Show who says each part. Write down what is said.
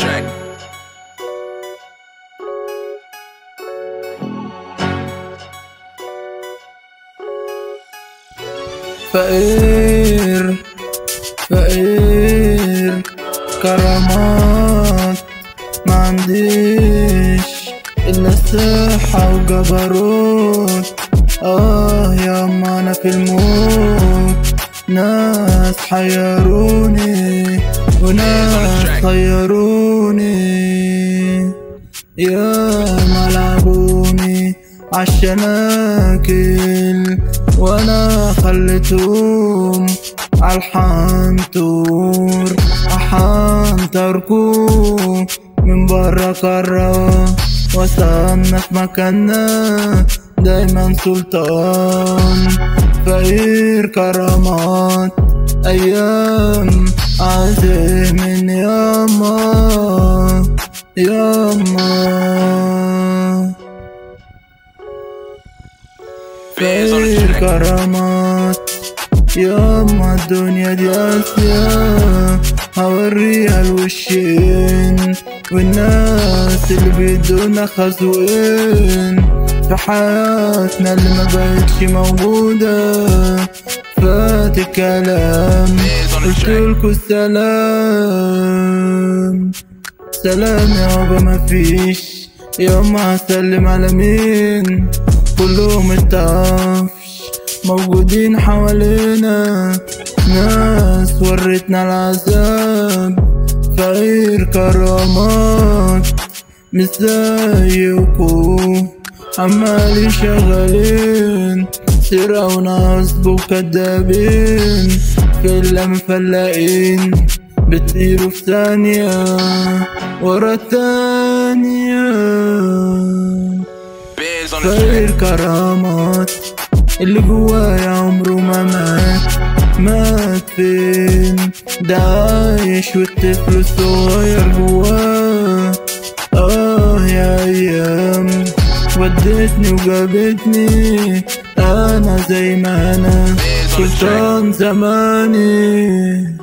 Speaker 1: track.
Speaker 2: فقير فقير كرامات ما عنديش إلا صحة وجبروت. ياما أنا في الموت، ناس حيروني وناس خيروني، ياما لعبوني عشان اكل وانا خليتهم عالحنطور احنطركوا من برا كرة وصلنا في مكاننا دايما سلطان. فقير كرامات ايام عازم من ياما فقير كرامات ياما الدنيا دي قاسية، هوريها الوشين والناس اللي بيدونا خزوقين في حياتنا اللي ما بقتش موجودة. فات الكلام قلتلكوا السلام سلام يابا مفيش يوم هسلم على مين، كلهم الطفش موجودين حوالينا، ناس ورتنا العذاب. فقير كرامات مش زيكوا عمالي شغالين سرقة ونصب وكدابين، في اللي مفلقين بتطيروا في ثانية ورا التانية. فقير كرامات اللي جوايا عمره ما مات فين، ده عايش والطفل الصغير جواه. يا ايام ودتني وجابتني، انا زي ما انا سلطان زماني.